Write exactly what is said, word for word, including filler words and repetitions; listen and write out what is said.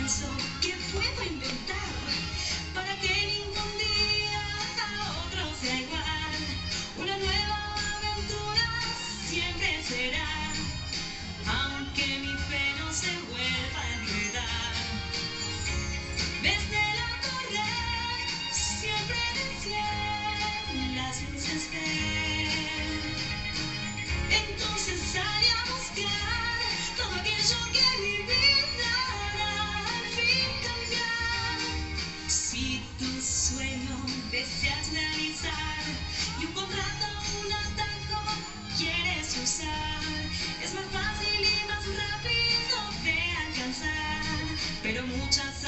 pienso que puedo inventar para que ningún día a otro sea igual. Una nueva aventura siempre será, aunque mi fe no se vuelva a enredar. Desde la torre siempre decían las luces ven. Entonces salí a buscar todo aquello que mi vida hará al fin cambiar. Si tu sueño deseas realizar y un contrato, un atajo quieres usar, es más fácil y más rápido de alcanzar, pero muchas